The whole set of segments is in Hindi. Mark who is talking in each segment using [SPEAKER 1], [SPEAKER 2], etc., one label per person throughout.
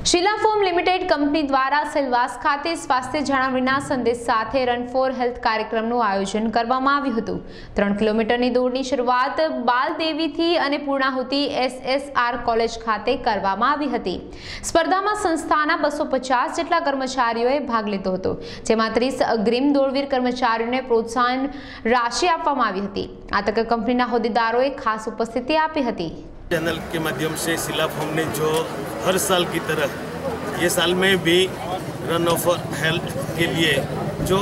[SPEAKER 1] શીલા ફોમ લિમિટેડ કંપની દ્વારા સેલવાસ ખાતે સ્વાસ્થ્ય જાળવણીના સંદેશ સાથે રન ફોર હેલ્થ કાર્યક્રમનું આયોજન કરવામાં આવ્યું હતું। 3 કિલોમીટરની દોડની શરૂઆત બાલદેવીથી અને પૂર્ણાહુતિ SSR કોલેજ ખાતે કરવામાં આવી હતી। સ્પર્ધામાં સંસ્થાના 250 જેટલા કર્મચારીઓએ ભાગ લીધો હતો, જેમાં 30 અગ્રીમ દોડવીર કર્મચારીઓને પ્રોત્સાહન રાશિ આપવામાં આવી હતી। આ તકે કંપનીના હોદ્દેદારોએ ખાસ ઉપસ્થિતિ આપી હતી।
[SPEAKER 2] चैनल के माध्यम से शीला फॉर्म ने जो हर साल की तरह ये साल में भी रन फॉर हेल्थ के लिए जो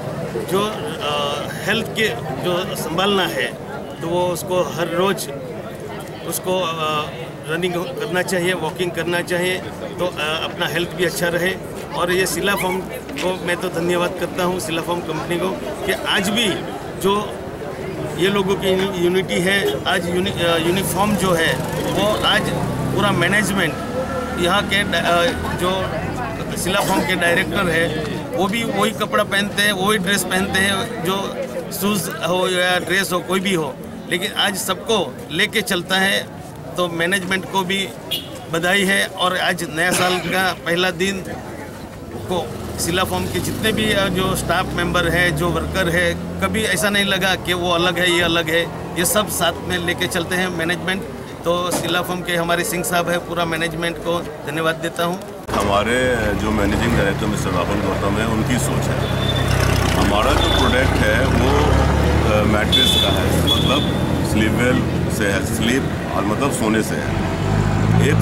[SPEAKER 2] हेल्थ के जो संभालना है तो वो उसको हर रोज़ उसको रनिंग करना चाहिए, वॉकिंग करना चाहिए, तो अपना हेल्थ भी अच्छा रहे। और ये शीला फॉर्म को मैं तो धन्यवाद करता हूँ, शीला फॉर्म कंपनी को, कि आज भी जो ये लोगों की यूनिटी है, आज यूनिफॉर्म जो है वो आज पूरा मैनेजमेंट यहाँ के जो शीला फॉर्म के डायरेक्टर है वो भी वही कपड़ा पहनते हैं, वही ड्रेस पहनते हैं, जो शूज़ हो या ड्रेस हो कोई भी हो, लेकिन आज सबको लेके चलता है। तो मैनेजमेंट को भी बधाई है। और आज नया साल का पहला दिन को शीला फॉर्म के जितने भी जो स्टाफ मेंबर है, जो वर्कर है, कभी ऐसा नहीं लगा कि वो अलग है, ये अलग है, ये सब साथ में लेके चलते हैं मैनेजमेंट। तो शीला फॉर्म के हमारे सिंह साहब है, पूरा मैनेजमेंट को धन्यवाद देता हूँ।
[SPEAKER 3] हमारे जो managing director mister Rahul Gautam है, उनकी सोच है। हमारा जो प्रोडक्ट है वो मैट्रेस का है, मतलब स्लीपवेल से है, स्लीप और मतलब सोने से है। एक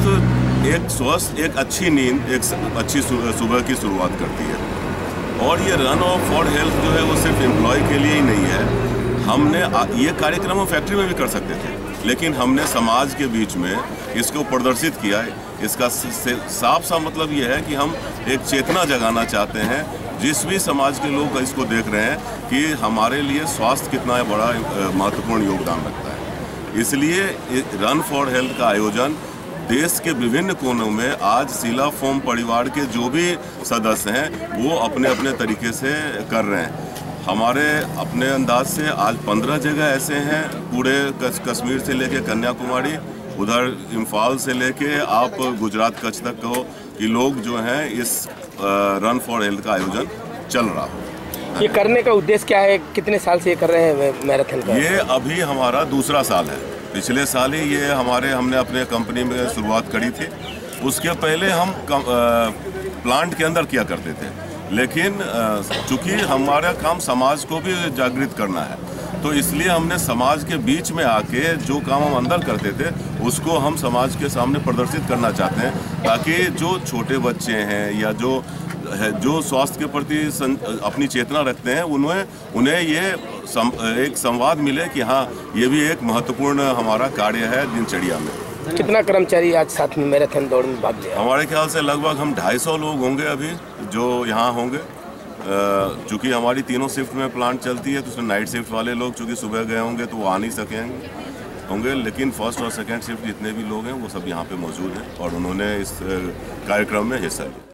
[SPEAKER 3] स्वस्थ एक अच्छी नींद एक अच्छी सुबह की शुरुआत करती है। और ये रन फॉर हेल्थ जो है वो सिर्फ एम्प्लॉय के लिए ही नहीं है। हमने ये कार्यक्रम हम फैक्ट्री में भी कर सकते थे, लेकिन हमने समाज के बीच में इसको प्रदर्शित किया। इसका साफ मतलब ये है कि हम एक चेतना जगाना चाहते हैं, जिस भी समाज के लोग इसको देख रहे हैं कि हमारे लिए स्वास्थ्य कितना बड़ा महत्वपूर्ण योगदान रखता है। इसलिए रन फॉर हेल्थ का आयोजन देश के विभिन्न कोनों में आज शीला फॉर्म परिवार के जो भी सदस्य हैं वो अपने अपने तरीके से कर रहे हैं। हमारे अपने अंदाज से आज 15 जगह ऐसे हैं, पूरे कश्मीर से लेके कन्याकुमारी, उधर इम्फाल से लेके आप गुजरात कच्छ तक कहो, कि लोग जो हैं इस रन फॉर हेल्थ का आयोजन चल रहा है।
[SPEAKER 4] ये करने का उद्देश्य क्या है? कितने साल से ये कर रहे हैं मैराथन का?
[SPEAKER 3] ये अभी हमारा दूसरा साल है। पिछले साल ही ये हमने अपने कंपनी में शुरुआत करी थी। उसके पहले हम प्लांट के अंदर किया करते थे, लेकिन चूँकि हमारा काम समाज को भी जागृत करना है, तो इसलिए हमने समाज के बीच में आके जो काम हम अंदर करते थे उसको हम समाज के सामने प्रदर्शित करना चाहते हैं, ताकि जो छोटे बच्चे हैं या जो स्वास्थ्य के प्रति अपनी चेतना रखते हैं उन्हें ये एक संवाद मिले कि हाँ, ये भी एक महत्वपूर्ण हमारा कार्य है दिनचर्या में।
[SPEAKER 4] कितना कर्मचारी आज साथ में मैराथन दौड़ में भाग लिया?
[SPEAKER 3] हमारे ख्याल से लगभग हम 250 लोग होंगे अभी जो यहाँ होंगे। चूँकि हमारी तीनों शिफ्ट में प्लांट चलती है, तो उसमें नाइट शिफ्ट वाले लोग चूँकि सुबह गए होंगे तो वो आ नहीं होंगे, लेकिन फर्स्ट और सेकेंड शिफ्ट जितने भी लोग हैं वो सब यहाँ पे मौजूद हैं और उन्होंने इस कार्यक्रम में हिस्सा लिया।